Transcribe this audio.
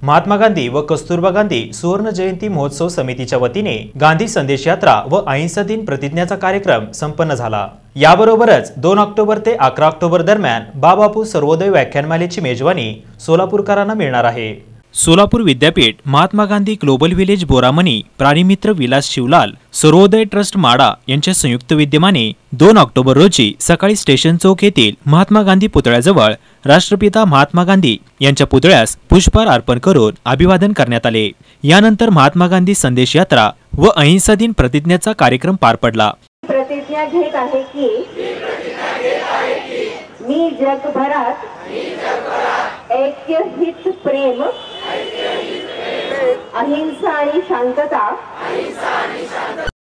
महात्मा गांधी व कस्तुरबा गांधी सुवर्ण जयंती महोत्सव समितीच्या वतीने गांधी संदेश यात्रा व अहिंसा दिन प्रतिज्ञाचा कार्यक्रम संपन्न झाला। याबरोबरच 2 ऑक्टोबर ते 11 ऑक्टोबर दरम्यान बाबापू सर्वोदय व्याख्यानमालेची मेजवानी सोलापूरकरांना मिळणार आहे। सोलापूर विद्यापीठ, महात्मा गांधी ग्लोबल विलेज बोरामणी, प्राणीमित्र विलास शिवलाल, सर्वोदय ट्रस्ट माडा यांच्या संयुक्त विद्यमाने 2 ऑक्टोबर रोजी सकाळी स्टेशन चौक येथील महात्मा गांधी पुतळ्याजवळ राष्ट्रपिता महात्मा गांधी यांच्या पुतळ्यास पुष्पहार अर्पण करून अभिवादन करण्यात आले। यानंतर महात्मा गांधी संदेश यात्रा व अहिंसा दिन प्रतिज्ञाचा कार्यक्रम पार पडला। प्रतिज्ञा घेत आहे की मी जगभरात ऐक्य, हित, प्रेम, अहिंसा आणि शांतता